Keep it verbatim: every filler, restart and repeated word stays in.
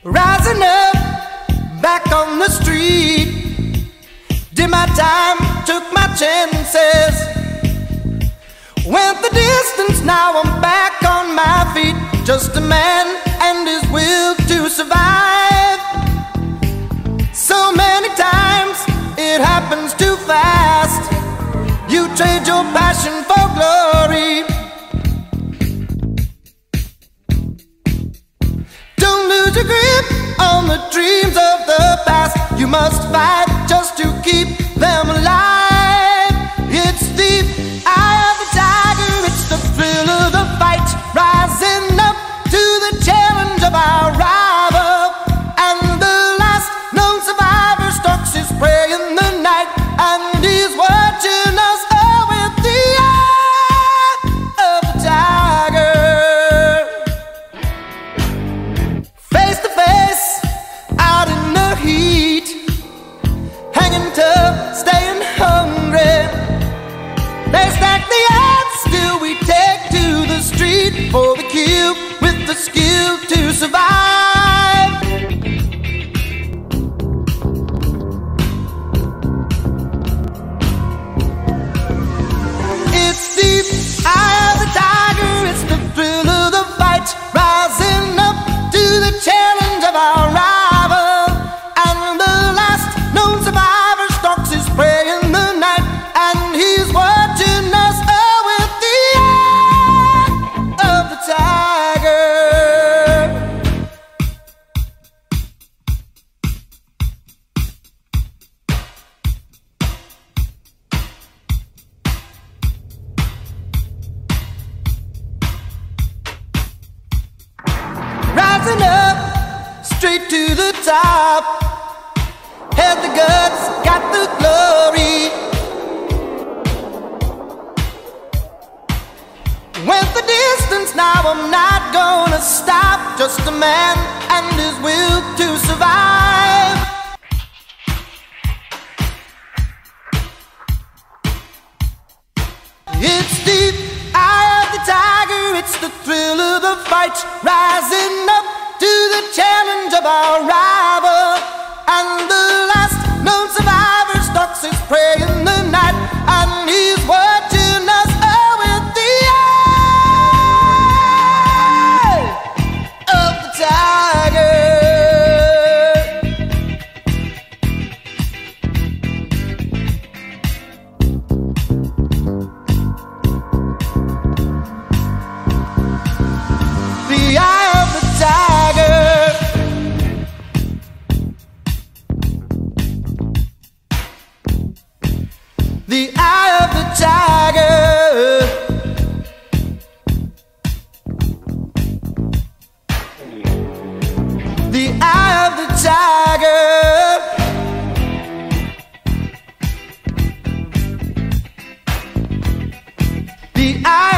Rising up, back on the street. Did my time, took my chances. Went the distance, now I'm back on my feet. Just a man and his will to survive. So many times, it happens too fast. You trade your passion for glory. Don't lose your grip on the dreams of the past. You must fight just to keep them alive. It's the eye of the tiger, it's the thrill of the fight. Rising up to the challenge of our rival. And the last known survivor stalks his prey in the night. And he's watching us all with the eye of the tiger. Face to face, out in the heat. Hanging tough, staying hungry. They stack the odds, still we take to the street for the kill, with the skill to survive. It's the eye of the tiger, it's the thrill of the fight. Rising up to the challenge of our rival. And the last known survivor stalks his prey in the night. And he's watching us all with the eye of the tiger. Rising up, straight to the top. Had the guts, got the glory. Went the distance, now I'm not gonna stop. Just a man and his will to survive. It's the eye of the tiger, it's the thrill of the fight. Rising up to the challenge of our rival. And the last known survivor stalks his prey in the night. And he's watching us all with the eye of the tiger. The eye of the tiger. The eye of the tiger. The eye of the tiger. The eye